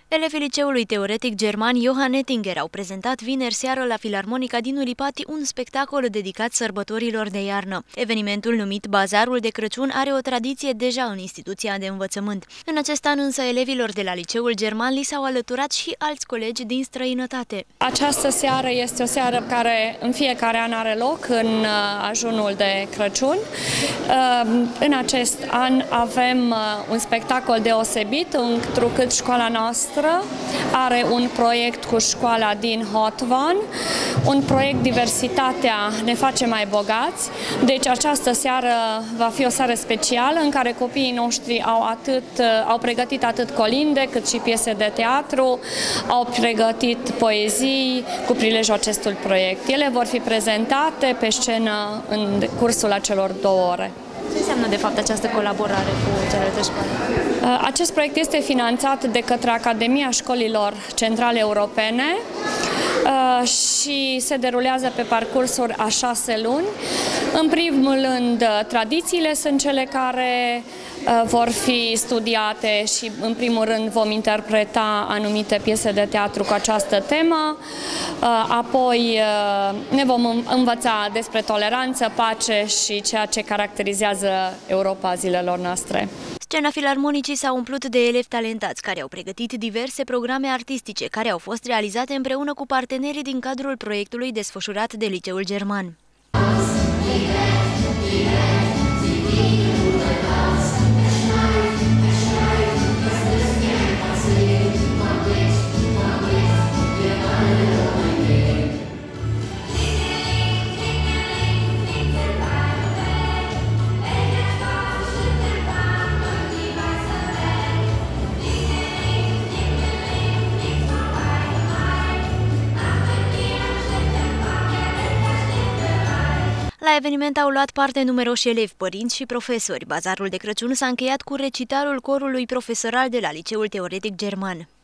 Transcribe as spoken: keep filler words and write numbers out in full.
Elevii Liceului Teoretic German Johann Ettinger au prezentat vineri seară la Filarmonica din Ulipati un spectacol dedicat sărbătorilor de iarnă. Evenimentul numit Bazarul de Crăciun are o tradiție deja în instituția de învățământ. În acest an însă elevilor de la Liceul German li s-au alăturat și alți colegi din străinătate. Această seară este o seară care în fiecare an are loc în ajunul de Crăciun. În acest an avem un spectacol deosebit, întrucât școala noastră are un proiect cu școala din Hotvan, un proiect Diversitatea ne face mai bogați. Deci această seară va fi o seară specială în care copiii noștri au, atât, au pregătit atât colinde cât și piese de teatru, au pregătit poezii cu prilejul acestui proiect. Ele vor fi prezentate pe scenă în cursul acelor două ore. Ce înseamnă de fapt această colaborare cu celelalte școli? Acest proiect este finanțat de către Academia Școlilor Centrale Europene și se derulează pe parcursul a șase luni. În primul rând, tradițiile sunt cele care vor fi studiate și în primul rând vom interpreta anumite piese de teatru cu această temă. Apoi ne vom învăța despre toleranță, pace și ceea ce caracterizează Europa zilelor noastre. Scena Filarmonicii s-a umplut de elevi talentați care au pregătit diverse programe artistice care au fost realizate împreună cu partenerii din cadrul proiectului desfășurat de Liceul German. La eveniment au luat parte numeroși elevi, părinți și profesori. Bazarul de Crăciun s-a încheiat cu recitalul corului profesoral de la Liceul Teoretic German.